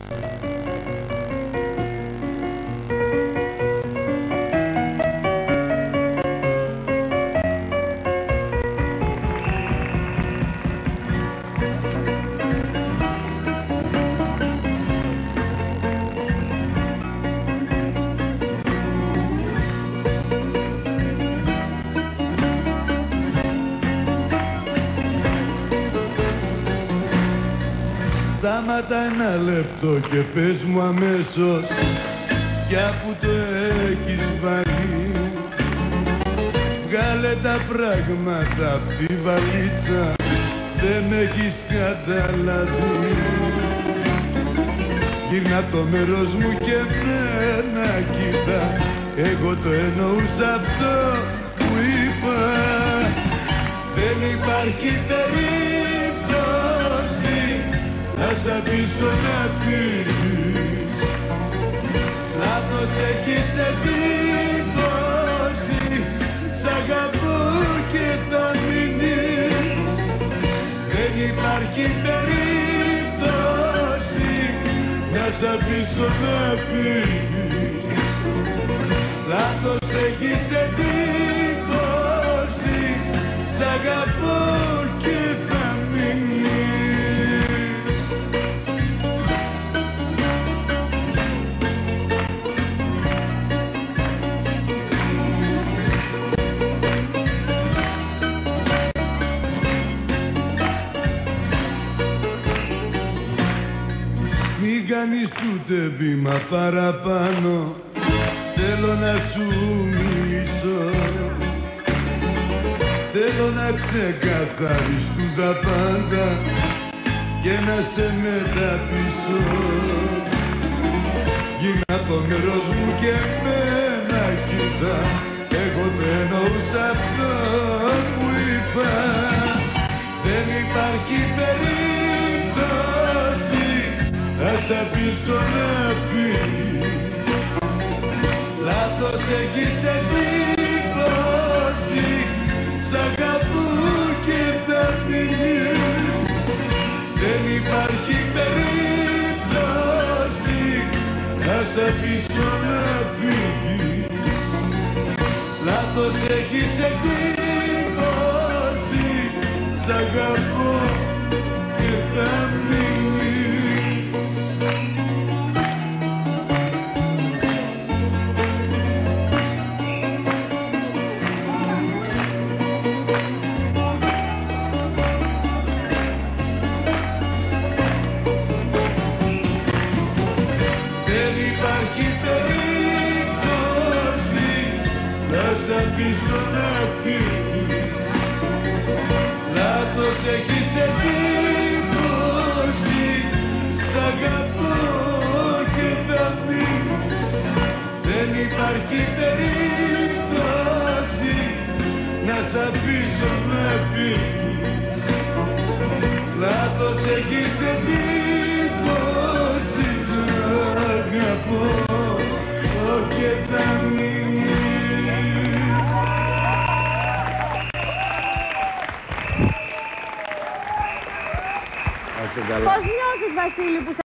Στάματα ένα λεπτό και πες μου αμέσως πια που το έχεις βάλει. Βγάλε τα πράγματα απ' τη βαλίτσα, δεν με έχεις καταλάβει. Γύρνα το μέρος μου και μένα κοίτα, εγώ το εννοούσα αυτό που είπα. Δεν υπάρχει περίπτωση να σ' αφήσω να φύγεις. Λάθος έχεις εντύπωση, σ' αγαπώ και θα μείνεις. Δεν υπάρχει περίπτωση να σ' αφήσω να φύγεις. Λάθος έχεις εντύπωση, σ' αγαπώ και θα μείνεις. Μην κάνεις ούτε βήμα παραπάνω, θέλω να σου μιλήσω. Θέλω να ξεκαθαριστούν τα πάντα και να σε μεταπίσω. Γίνα το μέρος μου και εμένα κοίτα, εγώ δεν εννοούσα αυτό που είπα. Δεν υπάρχει περίπτωση να σ' αφήσω να φύγεις. Λάθος έχεις εντύπωση, σ' αγαπώ και θα μείνεις. Δεν υπάρχει περίπτωση να σ' αφήσω να φύγεις. Λάθος έχεις εντύπωση, σ' αγαπώ και θα μείνεις. Σ' αφήσω να φύγεις. Λάθος έχεις εντύπωση, σ' αγαπώ και θα μείνεις. Δεν υπάρχει περίπτωση να σ' αφήσω να φύγεις. Λάθος έχεις εντύπωση, σ' αγαπώ και θα μείνεις. Πώς νιώθεις, Βασίλη, που